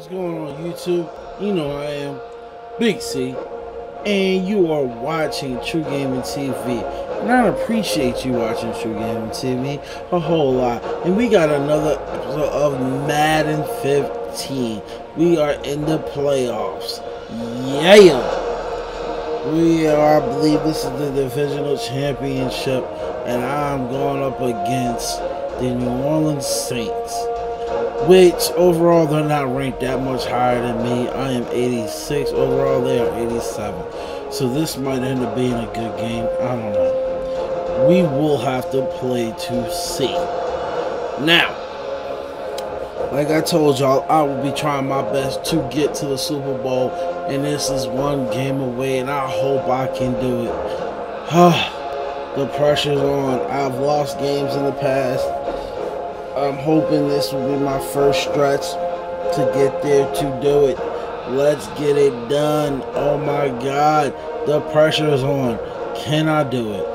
what's going on YouTube? You know I am Big C, and you are watching True Gaming TV. And I appreciate you watching True Gaming TV a whole lot. And we got another episode of Madden 15. We are in the playoffs. Yeah! We are, I believe this is the divisional championship, and I'm going up against the New Orleans Saints, which overall they're not ranked that much higher than me. I am 86. Overall they are 87. So this might end up being a good game. I don't know. We will have to play to see. Now, like I told y'all, I will be trying my best to get to the Super Bowl, and this is one game away, and I hope I can do it. The pressure's on. I've lost games in the past. I'm hoping this will be my first stretch to get there to do it. Let's get it done. Oh my God, the pressure is on. Can I do it?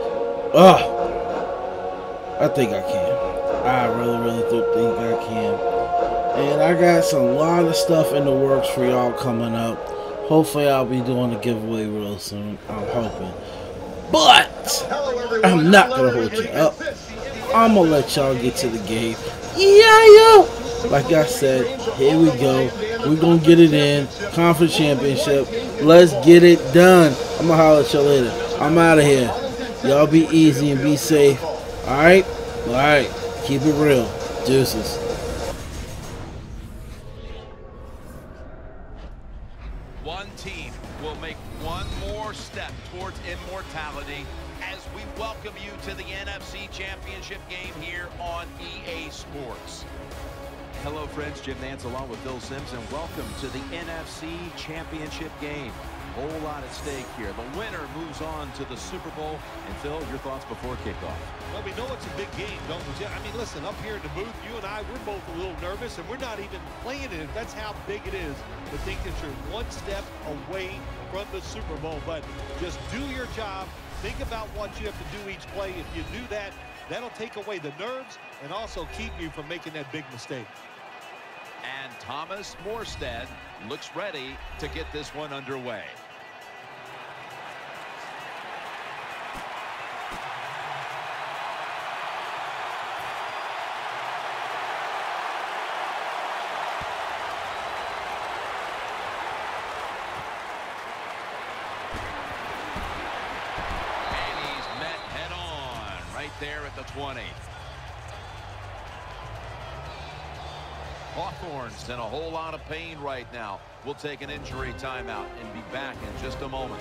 I think I can. I really do think I can. And I got a lot of stuff in the works for y'all coming up. Hopefully I'll be doing a giveaway real soon. I'm hoping. But I'm not going to hold you up. I'm going to let y'all get to the game. Yeah! Like I said, here we go. We're going to get it in. Conference championship. Let's get it done. I'm going to holler at y'all later. I'm out of here. Y'all be easy and be safe. Alright? Alright. Keep it real. Deuces. One team will make one more step towards immortality as we welcome you to the NFC Championship game here on EA Sports. Hello friends, Jim Nance along with Bill Sims, and welcome to the NFC Championship game. Whole lot at stake here. The winner moves on to the Super Bowl. And Phil, your thoughts before kickoff? Well, we know it's a big game, don't we? I mean, listen, up here in the booth, you and I, we're both a little nervous, and we're not even playing it. That's how big it is to think that you're one step away from the Super Bowl. But just do your job. Think about what you have to do each play. If you do that, that'll take away the nerves and also keep you from making that big mistake. And Thomas Morstead looks ready to get this one underway. There at the 20. Hawthorne's in a whole lot of pain right now. We'll take an injury timeout and be back in just a moment.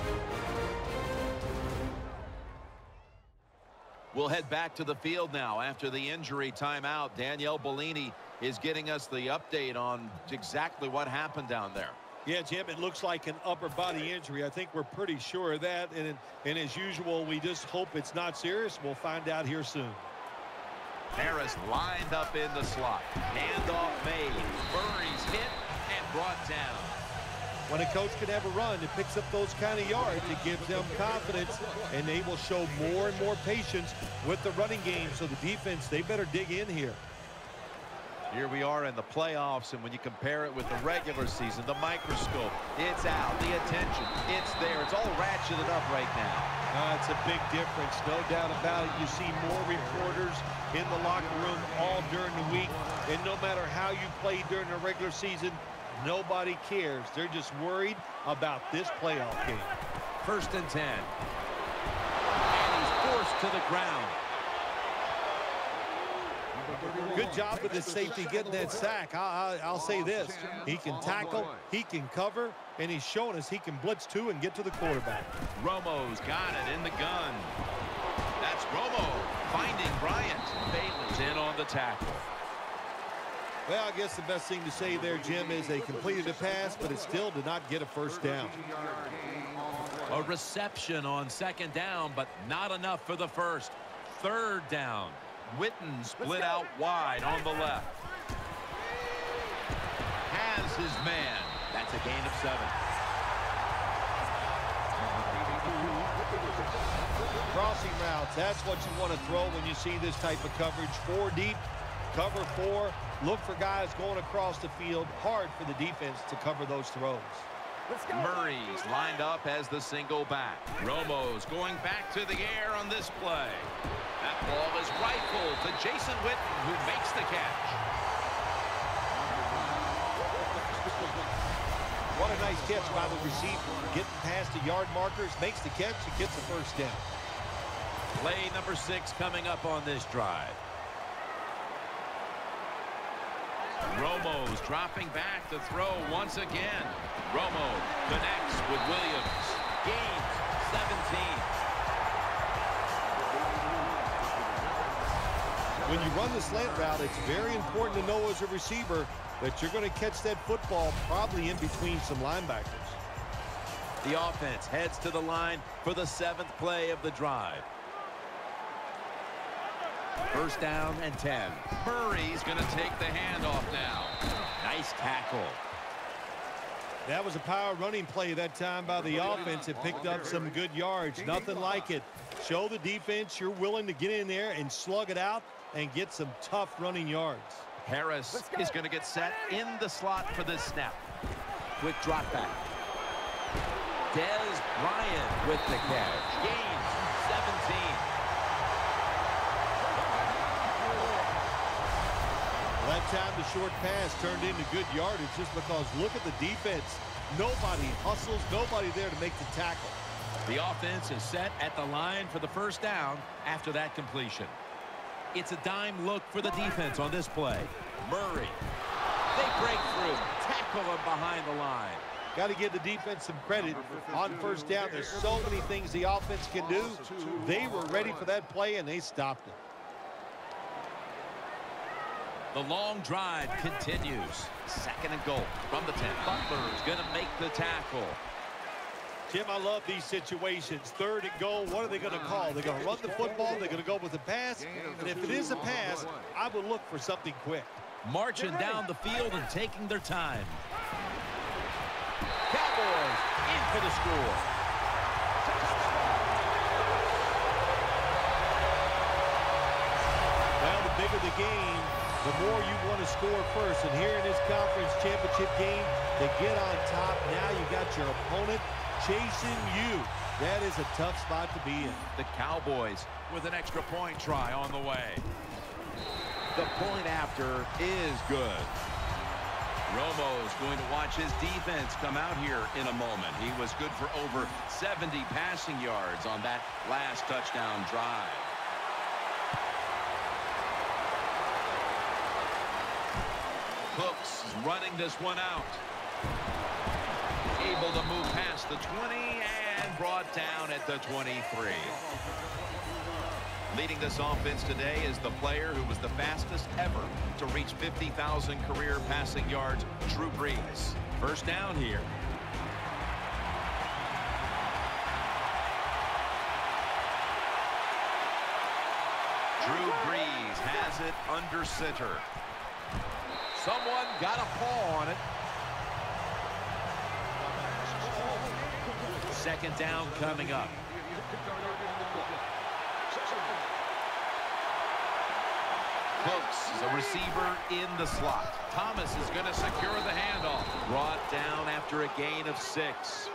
We'll head back to the field now after the injury timeout. Danielle Bellini is getting us the update on exactly what happened down there. Yeah, Jim, it looks like an upper body injury. I think we're pretty sure of that. And as usual, we just hope it's not serious. We'll find out here soon. Harris lined up in the slot. Handoff made. Murray's hit and brought down. When a coach can have a run, it picks up those kind of yards. It gives them confidence, and they will show more and more patience with the running game. So the defense, they better dig in here. Here we are in the playoffs, and when you compare it with the regular season, the microscope, it's out, the attention, it's there. It's all ratcheted up right now. It's a big difference, no doubt about it. You see more reporters in the locker room all during the week, and no matter how you play during the regular season, nobody cares. They're just worried about this playoff game. 1st and 10. And he's forced to the ground. Good job with his safety getting that sack. I'll say this. He can tackle, he can cover, and he's showing us he can blitz too and get to the quarterback. Romo's got it in the gun. That's Romo finding Bryant. Bailey's in on the tackle. Well, I guess the best thing to say there, Jim, is they completed a pass, but it still did not get a first down. A reception on 2nd down, but not enough for the first. 3rd down. Witten split out wide on the left. Has his man. That's a gain of 7. Crossing routes, that's what you want to throw when you see this type of coverage. 4 deep, Cover 4. Look for guys going across the field. Hard for the defense to cover those throws. Murray's lined up as the single back. Romo's going back to the air on this play. That ball is rifled to Jason Witten, who makes the catch. What a nice catch by the receiver. Getting past the yard markers, makes the catch, and gets the first down. Play number 6 coming up on this drive. Romo's dropping back to throw once again. Romo connects with Williams. Gains 17. When you run the slant route, it's very important to know as a receiver that you're going to catch that football probably in between some linebackers. The offense heads to the line for the 7th play of the drive. First down and 10. Murray's going to take the handoff now. Nice tackle. That was a power running play that time by the offense. It picked up some good yards. Nothing like it. Show the defense you're willing to get in there and slug it out and get some tough running yards. Harris is going to get set in the slot for this snap. Quick drop back. Dez Bryant with the catch. Gains 17. That time the short pass turned into good yardage just because look at the defense. Nobody hustles, nobody there to make the tackle. The offense is set at the line for the first down after that completion. It's a dime look for the defense on this play. Murray. They break through. Tackle him behind the line. Got to give the defense some credit. On first down, there's so many things the offense can do. They were ready for that play, and they stopped it. The long drive continues. 2nd and goal from the 10. Butler's going to make the tackle. Jim, I love these situations. 3rd and goal, what are they going to call? They're going to run the football, they're going to go with a pass, and if it is a pass, I would look for something quick. Marching down the field and taking their time. Cowboys in for the score. Well, the bigger the game, the more you want to score first. And here in this conference championship game, to get on top, now you got your opponent chasing you. That is a tough spot to be in. The Cowboys with an extra point try on the way. The point after is good. Romo's going to watch his defense come out here in a moment. He was good for over 70 passing yards on that last touchdown drive. Cooks is running this one out. Able to move past the 20 and brought down at the 23. Leading this offense today is the player who was the fastest ever to reach 50,000 career passing yards, Drew Brees. First down here. Drew Brees has it under center. Someone got a paw on it. 2nd down coming up. Cooks is a receiver in the slot. Thomas is going to secure the handoff. Brought down after a gain of 6.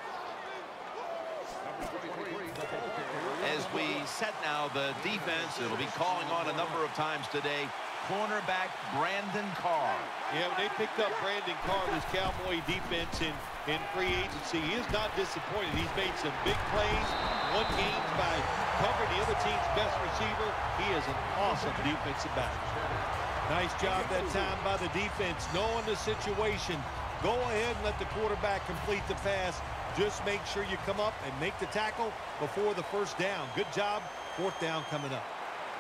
As we set now the defense, it'll be calling on a number of times today. Cornerback Brandon Carr. Yeah, when they picked up Brandon Carr, this Cowboy defense in free agency, he is not disappointed. He's made some big plays, won games by covering the other team's best receiver. He is an awesome defensive back. Nice job that time by the defense, knowing the situation. Go ahead and let the quarterback complete the pass. Just make sure you come up and make the tackle before the first down. Good job. 4th down coming up.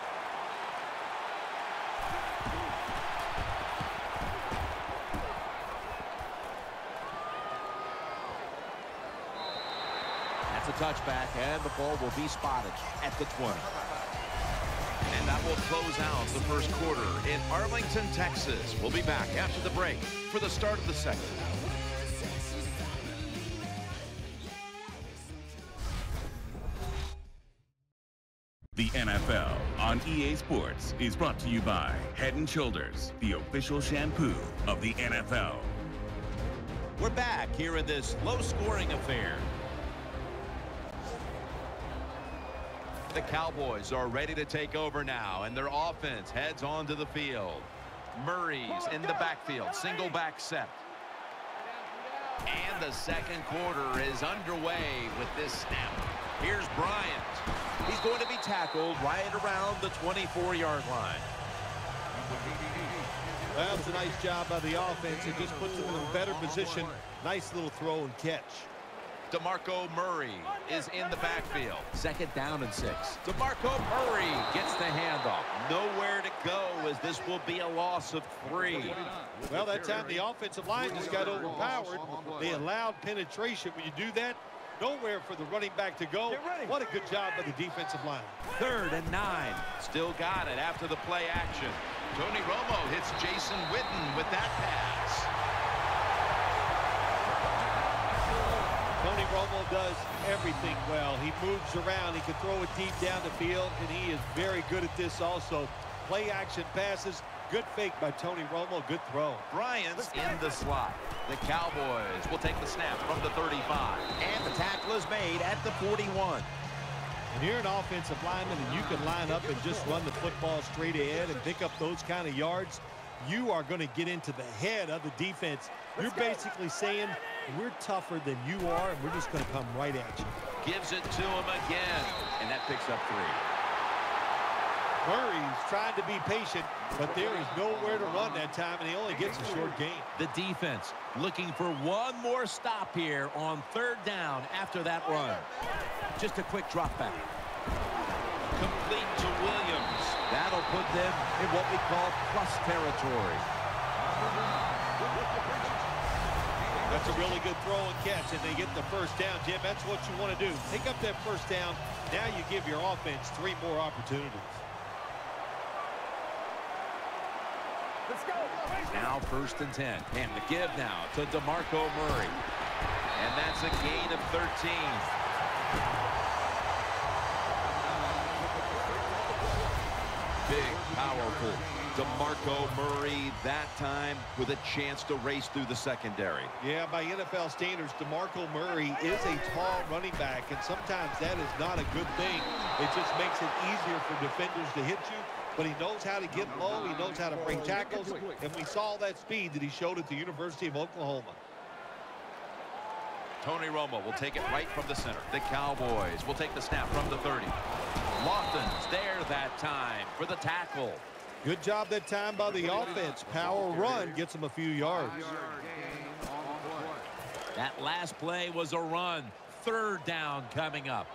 That's a touchback, and the ball will be spotted at the 20. And that will close out the first quarter in Arlington, Texas. We'll be back after the break for the start of the second. The NFL on EA Sports is brought to you by Head & Shoulders, the official shampoo of the NFL. We're back here in this low-scoring affair. The Cowboys are ready to take over now, and their offense heads onto the field. Murray's in the backfield, single back set. And the second quarter is underway with this snap. Here's Bryant. He's going to be tackled right around the 24-yard line. That was a nice job by the offense. It just puts them in a better position. Nice little throw and catch. DeMarco Murray is in the backfield. Second down and 6. DeMarco Murray gets the handoff. Nowhere to go as this will be a loss of 3. Well, that time the offensive line just got overpowered. They allowed penetration. When you do that, nowhere for the running back to go. What a good job by the defensive line. 3rd and 9. Still got it after the play action. Tony Romo hits Jason Witten with that pass. Tony Romo does everything well. He moves around. He can throw it deep down the field, and he is very good at this also. Play action passes. Good fake by Tony Romo. Good throw. Bryant's in the slot. The Cowboys will take the snap from the 35. And the tackle is made at the 41. And you're an offensive lineman, and you can line up and just run the football straight ahead and pick up those kind of yards. You are going to get into the head of the defense. You're basically saying, we're tougher than you are, and we're just going to come right at you. Gives it to him again, and that picks up 3. Murray's trying to be patient, but there is nowhere to run that time, and he only gets a short gain. The defense looking for one more stop here on 3rd down after that run. Just a quick drop back. Complete to Williams. That'll put them in what we call plus territory. That's a really good throw and catch, and they get the first down. Jim, that's what you want to do. Pick up that first down. Now you give your offense 3 more opportunities. Now 1st and 10. And the give now to DeMarco Murray. And that's a gain of 13. Big, powerful DeMarco Murray that time with a chance to race through the secondary. Yeah, by NFL standards, DeMarco Murray is a tall running back, and sometimes that is not a good thing. It just makes it easier for defenders to hit you, but he knows how to get low. He knows how to break tackles, and we saw that speed that he showed at the University of Oklahoma. Tony Romo will take it right from the center. The Cowboys will take the snap from the 30. Lofton's there that time for the tackle. Good job that time by the offense. Power run gets him a few yards. That last play was a run. 3rd down coming up.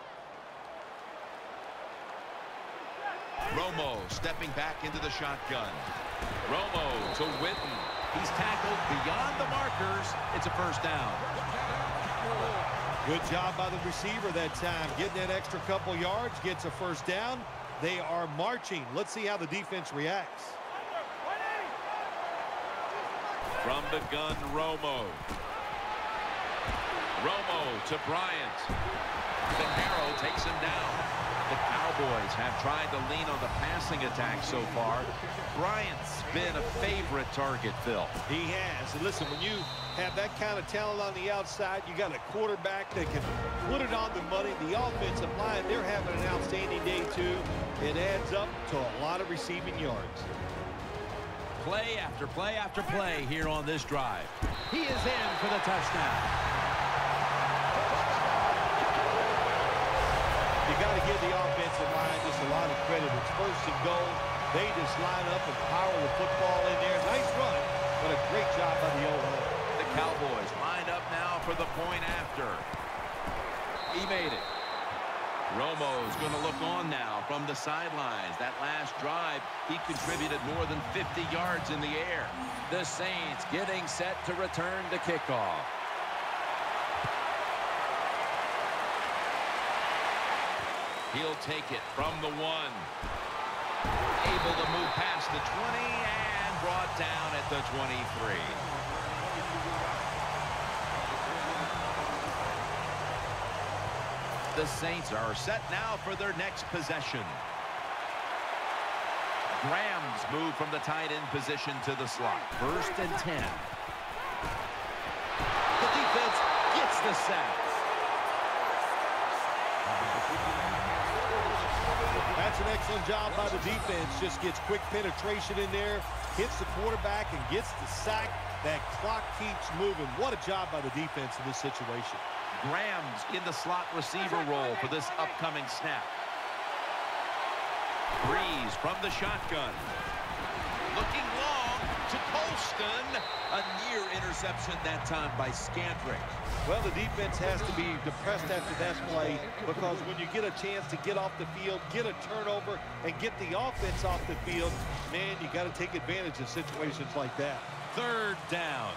Romo stepping back into the shotgun. Romo to Witten. He's tackled beyond the markers. It's a 1st down. Good job by the receiver that time. Getting that extra couple yards, gets a 1st down. They are marching. Let's see how the defense reacts. From the gun, Romo. Romo to Bryant. The arrow takes him down. The Cowboys have tried to lean on the passing attack so far. Bryant's been a favorite target, Phil. He has. And listen, when you have that kind of talent on the outside, you got a quarterback that can put it on the money. The offensive line, they're having an outstanding day, too. It adds up to a lot of receiving yards. Play after play after play here on this drive. He is in for the touchdown. You got to give the offensive line just a lot of credit. It's 1st and goal. They just line up and power the football in there. Nice run, but a great job by the O-line. The Cowboys line up now for the point after. He made it. Romo's going to look on now from the sidelines. That last drive, he contributed more than 50 yards in the air. The Saints getting set to return to kickoff. He'll take it from the 1. Able to move past the 20 and brought down at the 23. The Saints are set now for their next possession. Graham's move from the tight end position to the slot. 1st and 10. The defense gets the sack. That's an excellent job by the defense. Just gets quick penetration in there, hits the quarterback, and gets the sack. That clock keeps moving. What a job by the defense in this situation. Graham's in the slot receiver role for this upcoming snap. Breeze from the shotgun. Looking long to Colston. A near interception that time by Scandrick. Well, the defense has to be depressed after that play, because when you get a chance to get off the field, get a turnover, and get the offense off the field, man, you got to take advantage of situations like that. 3rd down.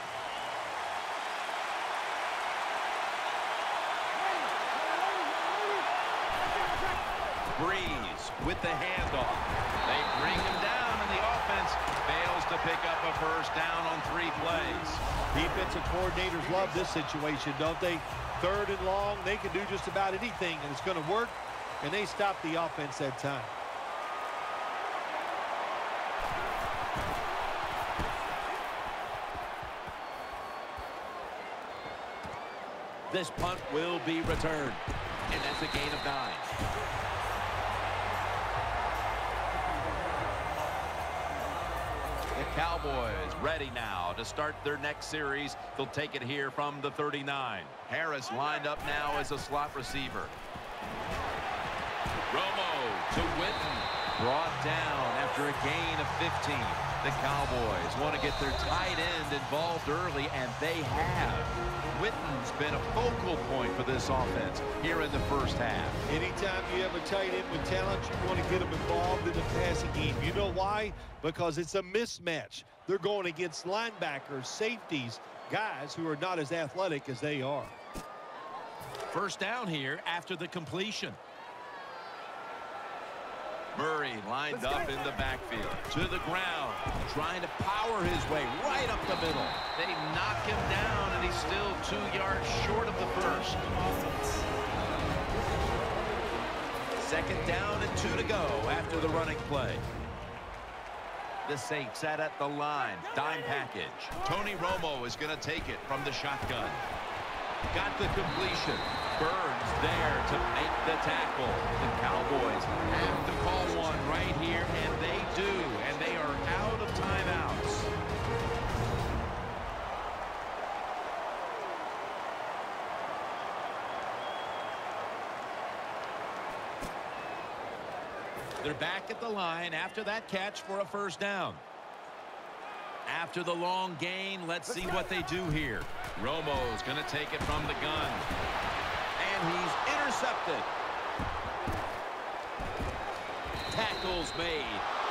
Breeze with the handoff. They bring him down, and the offense fails to pick up a 1st down on 3 plays. Defensive coordinators love this situation, don't they? 3rd and long, they can do just about anything, and it's going to work, and they stop the offense that time. This punt will be returned, and that's a gain of 9. The Cowboys ready now to start their next series. They'll take it here from the 39. Harris lined up now as a slot receiver. Romo to Witten. Brought down after a gain of 15. The Cowboys want to get their tight end involved early, and they have. Witten's been a focal point for this offense here in the 1st half. Anytime you have a tight end with talent, you want to get them involved in the passing game. You know why? Because it's a mismatch. They're going against linebackers, safeties, guys who are not as athletic as they are. 1st down here after the completion. Murray lined up in the backfield. To the ground. Trying to power his way right up the middle. They knock him down, and he's still 2 yards short of the 1st. 2nd down and 2 to go after the running play. The Saints set at the line. Dime package. Tony Romo is going to take it from the shotgun. Got the completion. Burns there to make the tackle. The Cowboys have to call one right here, and they do. And they are out of timeouts. They're back at the line after that catch for a 1st down. After the long gain, let's see what they do here. Romo's going to take it from the gun. And he's intercepted. Tackles made.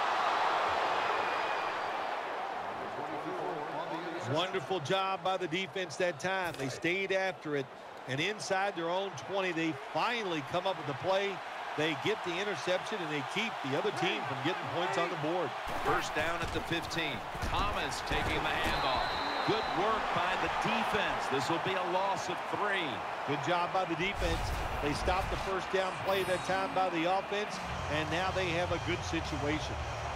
Wonderful job by the defense that time. They stayed after it, and inside their own 20, they finally come up with the play. They get the interception, and they keep the other team from getting points on the board. 1st down at the 15. Thomas taking the handoff. Good work by the defense. This will be a loss of 3. Good job by the defense. They stopped the 1st down play that time by the offense, and now they have a good situation.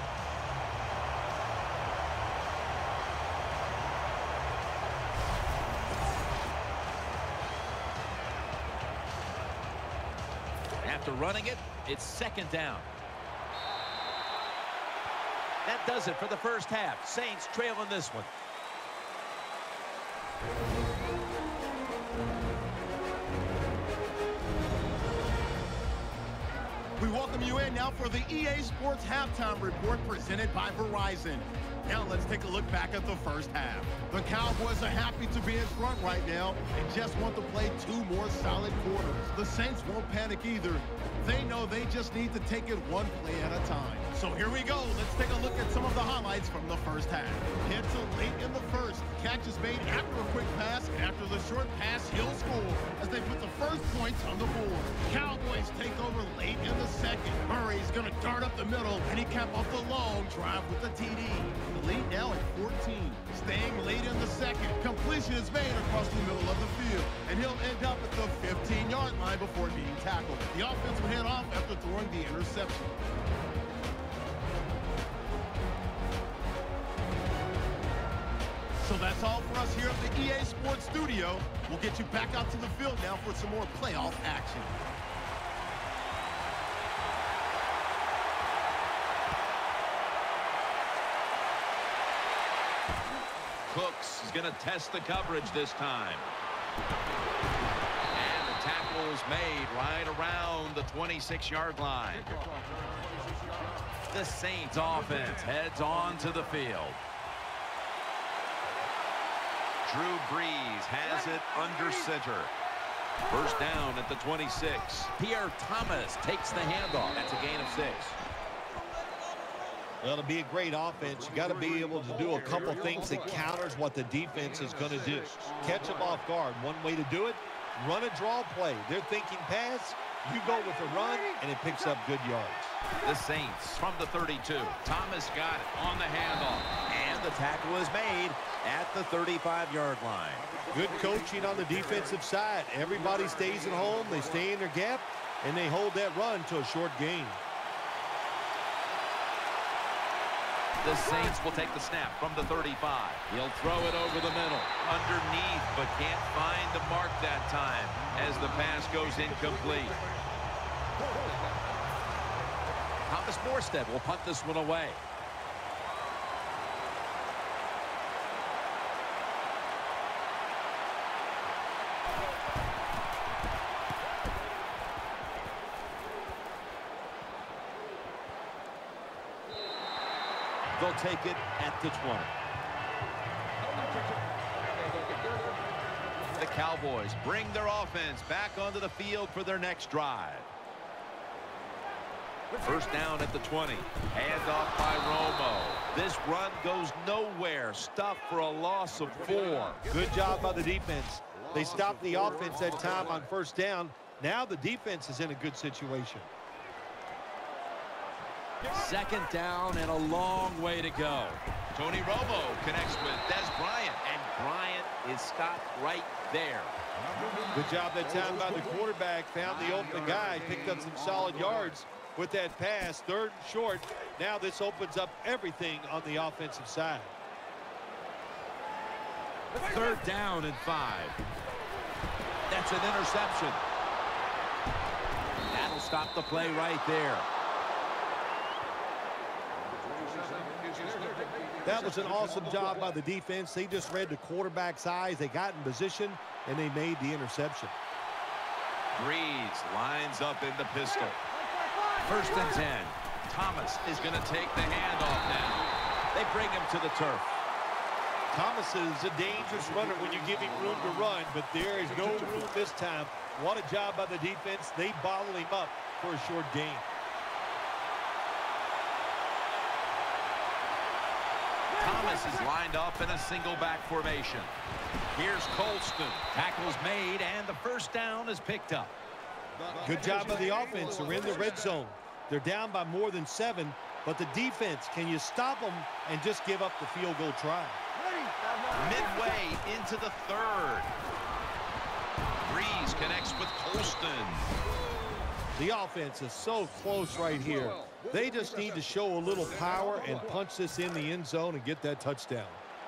After running it, it's 2nd down. That does it for the 1st half. Saints trail in this one. We welcome you in now for the EA Sports Halftime Report presented by Verizon. Now let's take a look back at the 1st half. The Cowboys are happy to be in front right now and just want to play 2 more solid quarters. The Saints won't panic either. They know they just need to take it 1 play at a time. So here we go. Let's take a look at some of the highlights from the 1st half. Head to late in the 1st. Catch is made after a quick pass, and after the short pass, he'll score as they put the 1st points on the board. Cowboys take over late in the 2nd. Murray's going to dart up the middle, and he cap off the long drive with the TD. The lead now at 14. Staying late in the 2nd. Completion is made across the middle of the field, and he'll end up at the 15-yard line before being tackled. The offense will head off after throwing the interception. So that's all for us here at the EA Sports Studio. We'll get you back out to the field now for some more playoff action. Cooks is going to test the coverage this time. And the tackle is made right around the 26-yard line. The Saints offense heads on to the field. Drew Brees has it under center. First down at the 26. Pierre Thomas takes the handoff. That's a gain of 6. Well, to be a great offense, you got to be able to do a couple things that counters what the defense is going to do. Catch them off guard. One way to do it, run a draw play. They're thinking pass, you go with a run, and it picks up good yards. The Saints from the 32. Thomas got it on the handoff. And the tackle is made at the 35-yard line. Good coaching on the defensive side. Everybody stays at home. They stay in their gap, and they hold that run to a short gain. The Saints will take the snap from the 35. He'll throw it over the middle. Underneath, but can't find the mark that time as the pass goes incomplete. Thomas Morstead will punt this one away. They'll take it at the 20. The Cowboys bring their offense back onto the field for their next drive. First down at the 20. Handoff by Romo. This run goes nowhere. Stuffed for a loss of 4. Good job by the defense. They stopped the offense that time on first down. Now the defense is in a good situation. Second down and a long way to go. Tony Romo connects with Des Bryant, and Bryant is stopped right there. Good job that time by the quarterback. Found the open guy, picked up some solid yards with that pass. Third and short. Now this opens up everything on the offensive side. Third down and 5. That's an interception. That'll stop the play right there. That was an awesome job by the defense. They just read the quarterback's eyes. They got in position, and they made the interception. Brees lines up in the pistol. First and 10. Thomas is going to take the handoff now. They bring him to the turf. Thomas is a dangerous runner when you give him room to run, but there is no room this time. What a job by the defense. They bottle him up for a short gain. Thomas is lined up in a single back formation. Here's Colston. Tackle's made, and the first down is picked up. Good job by the offense. They're in the red zone. They're down by more than 7, but the defense, can you stop them and just give up the field goal try? Midway into the third. Brees connects with Colston. The offense is so close right here. They just need to show a little power and punch this in the end zone and get that touchdown.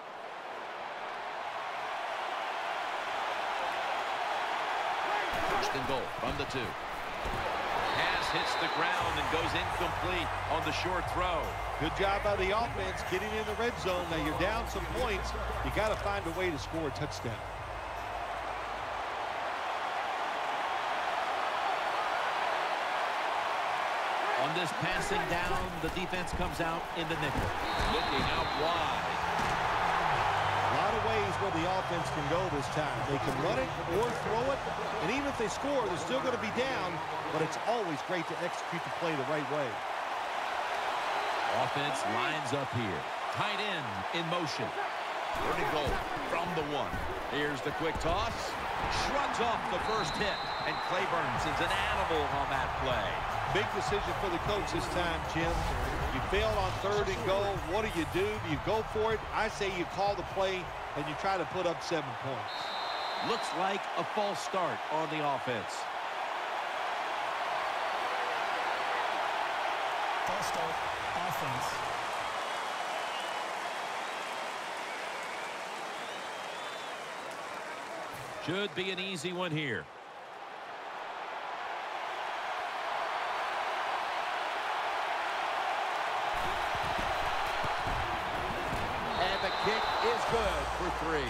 First and goal from the 2. Pass hits the ground and goes incomplete on the short throw. Good job by the offense getting in the red zone. Now you're down some points. You got to find a way to score a touchdown. On this passing down, the defense comes out in the nickel. Looking out wide. A lot of ways where the offense can go this time. They can run it or throw it. And even if they score, they're still going to be down. But it's always great to execute the play the right way. Offense lines up here. Tight end in motion. Third and goal from the 1. Here's the quick toss. Shrugs off the first hit. And Claiborne sends an animal on that play. Big decision for the coach this time, Jim. You failed on third and goal. What do? Do you go for it? I say you call the play and you try to put up 7 points. Looks like a false start on the offense. False start, offense. Should be an easy one here. And the kick is good for 3.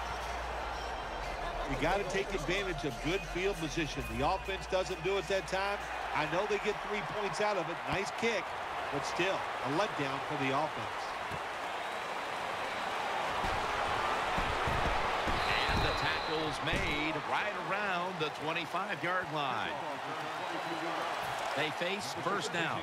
You got to take advantage of good field position. The offense doesn't do it that time. I know they get 3 points out of it. Nice kick, but still a letdown for the offense. And the tackle's made right around the 25-yard line. They face first down.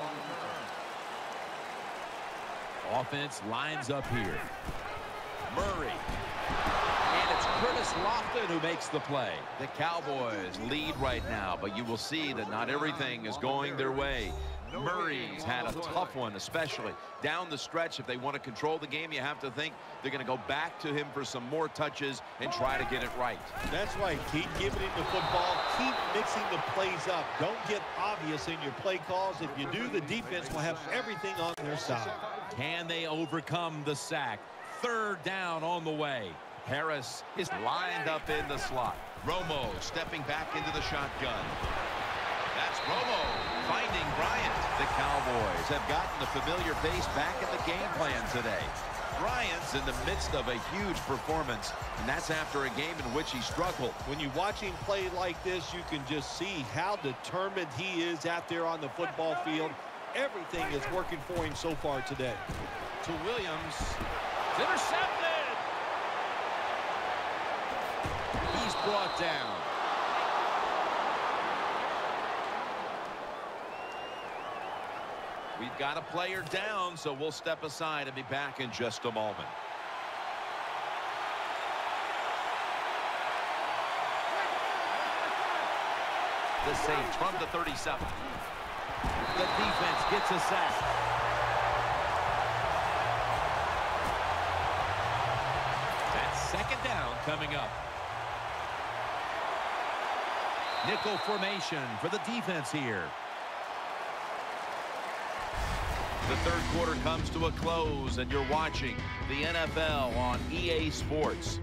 Offense lines up here. Murray. And it's Curtis Lofton who makes the play. The Cowboys lead right now, but you will see that not everything is going their way. Murray's had a tough one, especially down the stretch. If they want to control the game, you have to think they're going to go back to him for some more touches and try to get it right. That's right. Keep giving him the football. Keep mixing the plays up. Don't get obvious in your play calls. If you do, the defense will have everything on their side. Can they overcome the sack? Third down on the way. Harris is lined up in the slot. Romo stepping back into the shotgun. That's Romo finding Bryant. The Cowboys have gotten the familiar face back in the game plan today. Bryant's in the midst of a huge performance, and that's after a game in which he struggled. When you watch him play like this, you can just see how determined he is out there on the football field. Everything is working for him so far today. To Williams. It's intercepted. He's brought down. We've got a player down, so we'll step aside and be back in just a moment. The Saints from the 37. The defense gets a sack. That's second down coming up. Nickel formation for the defense here. The third quarter comes to a close, and you're watching the NFL on EA Sports.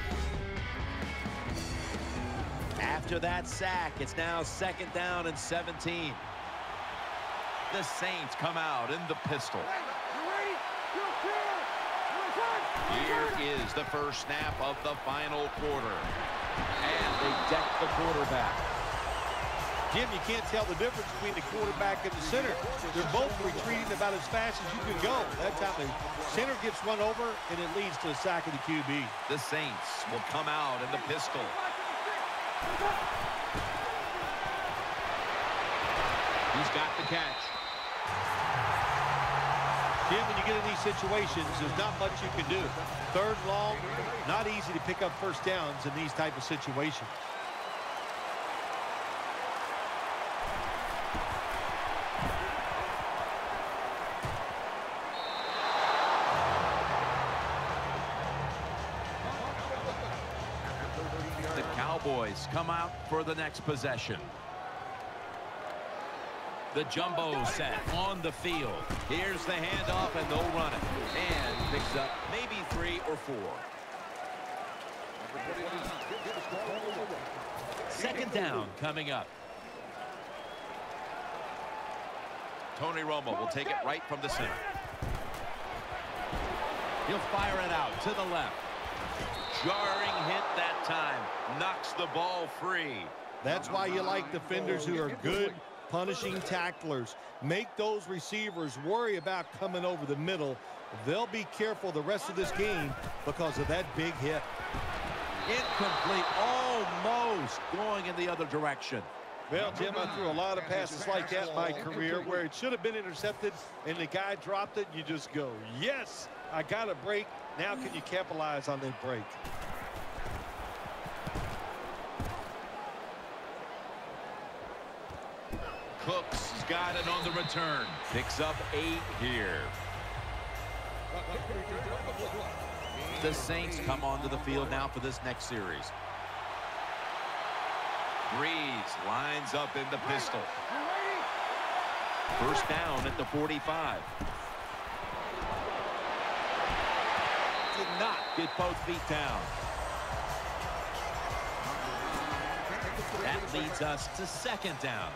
After that sack, it's now second down and 17. The Saints come out in the pistol. Here is the first snap of the final quarter. And they deck the quarterback. Jim, you can't tell the difference between the quarterback and the center. They're both retreating about as fast as you can go. That time the center gets run over, and it leads to a sack of the QB. The Saints will come out in the pistol. He's got the catch. Jim, when you get in these situations, there's not much you can do. Third long, not easy to pick up first downs in these type of situations. The Cowboys come out for the next possession. The jumbo set on the field. Here's the handoff, and they'll run it. And picks up maybe 3 or 4. Second down coming up. Tony Romo will take it right from the center. He'll fire it out to the left. Jarring hit that time. Knocks the ball free. That's why you like defenders who are good punishing tacklers. Make those receivers worry about coming over the middle. They'll be careful the rest of this game because of that big hit. Incomplete, almost going in the other direction. Well, Jim, I threw a lot of passes like that in my career where it should have been intercepted and the guy dropped it. You just go, yes, I got a break. Now can you capitalize on that break? Cooks has got it on the return. Picks up 8 here. The Saints come onto the field now for this next series. Breeze lines up in the pistol. First down at the 45. Did not get both feet down. That leads us to second down.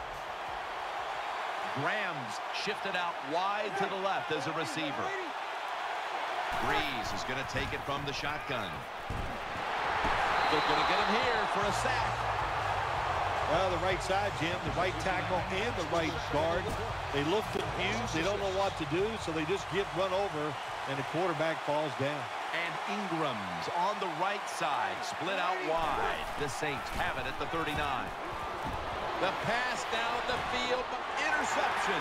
Graham's shifted out wide to the left as a receiver. Breeze is going to take it from the shotgun. They're going to get him here for a sack. Well, the right side, Jim, the right tackle and the right guard. They look confused. They don't know what to do, so they just get run over, and the quarterback falls down. And Ingram's on the right side, split out wide. The Saints have it at the 39. The pass down the field, interception.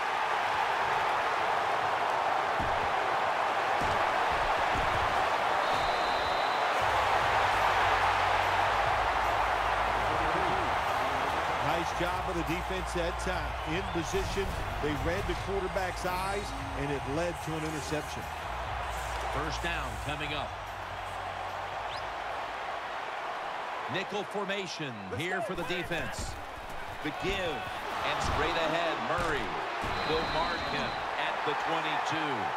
Nice job of the defense that time. In position, they read the quarterback's eyes, and it led to an interception. First down coming up. Nickel formation here for the defense. The give, and straight ahead, Murray will mark him at the 22.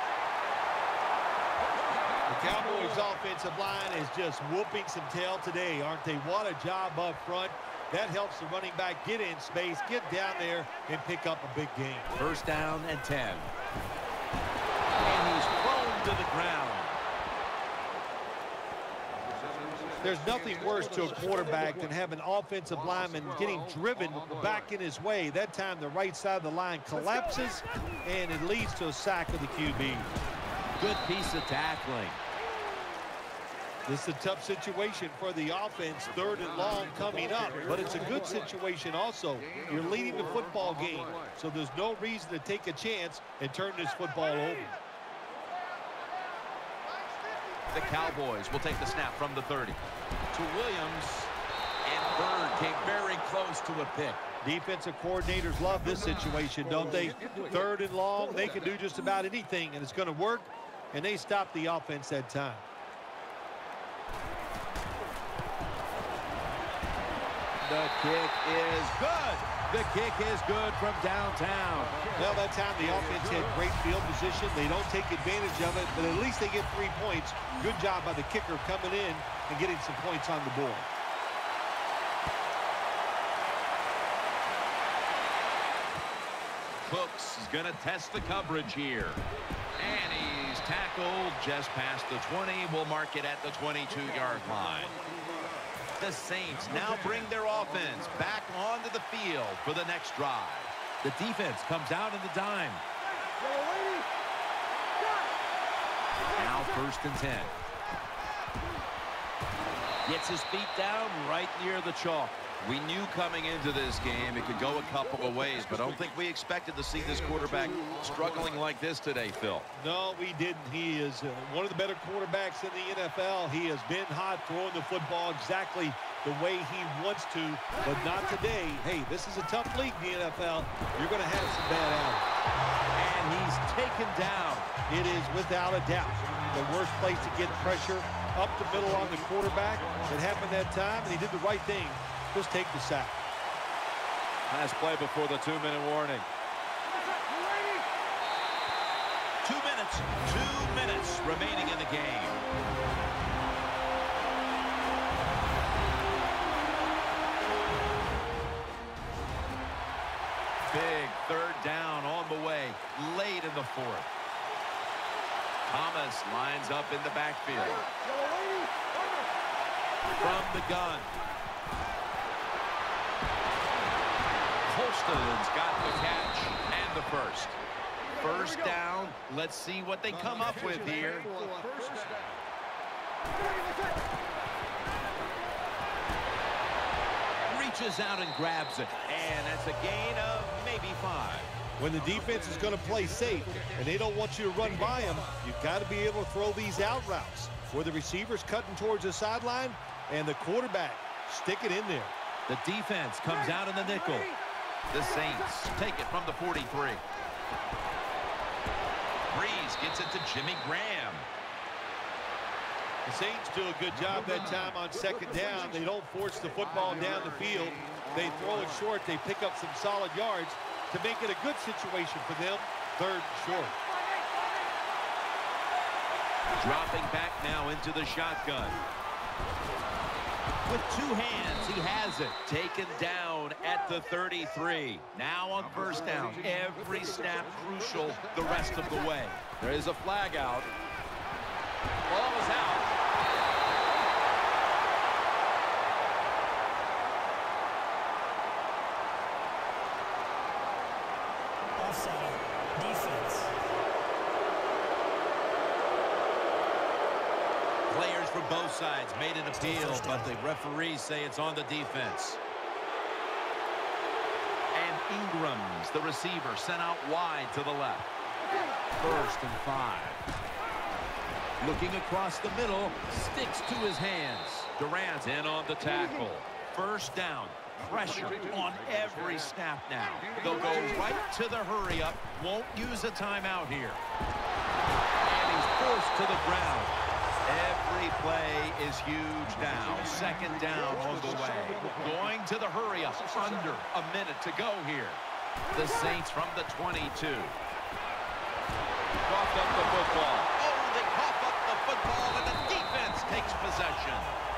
The Cowboys' offensive line is just whooping some tail today, aren't they? What a job up front. That helps the running back get in space, get down there, and pick up a big gain. First down and 10. And he's thrown to the ground. There's nothing worse to a quarterback than having an offensive lineman getting driven back in his way. That time the right side of the line collapses, and it leads to a sack of the QB. Good piece of tackling. This is a tough situation for the offense, 3rd and long coming up, but it's a good situation also. You're leading the football game, so there's no reason to take a chance and turn this football over. The Cowboys will take the snap from the 30 to Williams, and Bird came very close to a pick. Defensive coordinators love this situation, don't they? 3rd and long, they can do just about anything, and it's going to work, and they stop the offense that time. The kick is good. The kick is good from downtown. Well, that time the offense had great field position. They don't take advantage of it, but at least they get 3 points. Good job by the kicker coming in and getting some points on the board. Cooks is going to test the coverage here. And he's tackled just past the 20. We'll mark it at the 22-yard line. The Saints now bring their offense back onto the field for the next drive. The defense comes out in the dime. Now 1st and 10. Gets his feet down right near the chalk. We knew coming into this game it could go a couple of ways, but I don't think we expected to see this quarterback struggling like this today, Phil. No, we didn't. He is one of the better quarterbacks in the NFL. He has been hot throwing the football exactly the way he wants to, but not today. Hey, this is a tough league in the NFL. You're going to have some bad hours. And he's taken down. It is without a doubt the worst place to get pressure up the middle on the quarterback. It happened that time, and he did the right thing. Just take the sack. Last play before the 2-minute warning. 2 minutes. 2 minutes remaining in the game. Big 3rd down on the way late in the 4th. Thomas lines up in the backfield. From the gun. Holston's got the catch and the first. First down. Let's see what they come up with here. Reaches out and grabs it. And that's a gain of maybe 5. When the defense is going to play safe and they don't want you to run by them, you've got to be able to throw these out routes where the receiver's cutting towards the sideline and the quarterback stick it in there. The defense comes out in the nickel. The Saints take it from the 43. Breeze gets it to Jimmy Graham. The Saints do a good job that time on 2nd down. They don't force the football down the field. They throw it short. They pick up some solid yards to make it a good situation for them. 3rd and short. Dropping back now into the shotgun. With two hands, he has it. Taken down at the 33. Now on first down. Every snap crucial the rest of the way. There is a flag out. Ball is out. Offside. Defense. Players from both sides made an appeal, but the referees say it's on the defense. And Ingrams, the receiver, sent out wide to the left. 1st and 5. Looking across the middle, sticks to his hands. Durant in on the tackle. First down. Pressure on every snap now. They'll go right to the hurry-up. Won't use a timeout here. And he's forced to the ground. Every play is huge now. 2nd down on the way. Going to the hurry-up. Under a minute to go here. The Saints from the 22. Coughed up the football. Oh, they cough up the football, and the defense takes possession.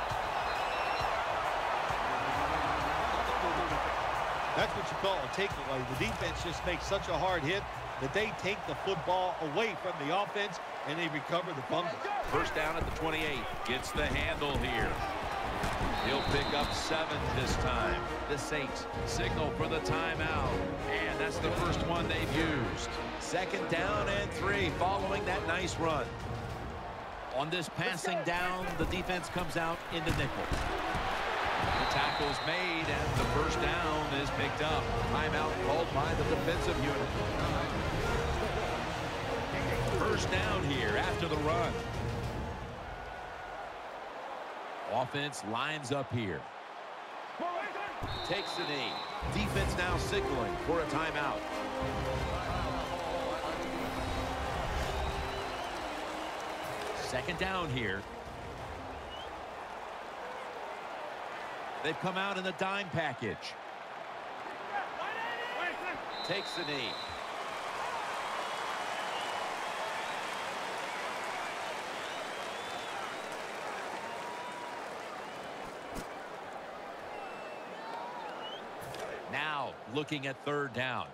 That's what you call a takeaway. The defense just makes such a hard hit that they take the football away from the offense and they recover the fumble. First down at the 28. Gets the handle here. He'll pick up 7 this time. The Saints signal for the timeout. And that's the first one they've used. 2nd down and 3 following that nice run. On this passing down, the defense comes out into nickel. The tackle's made, and the first down is picked up. Timeout called by the defensive unit. First down here after the run. Offense lines up here. Takes the knee. Defense now signaling for a timeout. Second down here. They've come out in the dime package. Takes the knee. Now looking at 3rd down.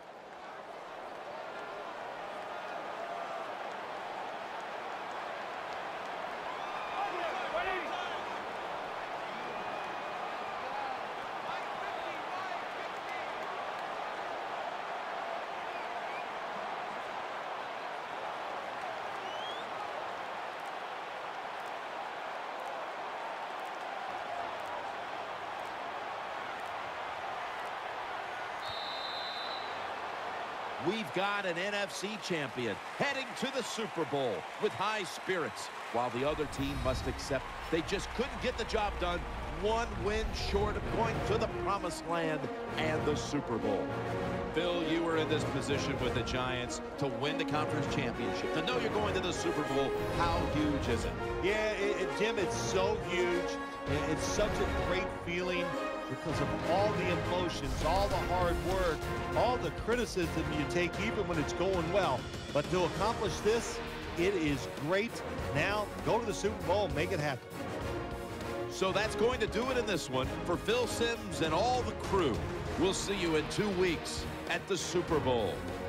We've got an NFC champion heading to the Super Bowl with high spirits, while the other team must accept they just couldn't get the job done. 1 win short of going to the promised land and the Super Bowl. Phil, you were in this position with the Giants to win the conference championship. To know you're going to the Super Bowl, how huge is it? Yeah, Jim, it's so huge. It's such a great feeling because of all the emotions, all the hard work, all the criticism you take even when it's going well. But to accomplish this, it is great. Now, go to the Super Bowl and make it happen. So that's going to do it in this one. For Phil Simms and all the crew, we'll see you in 2 weeks at the Super Bowl.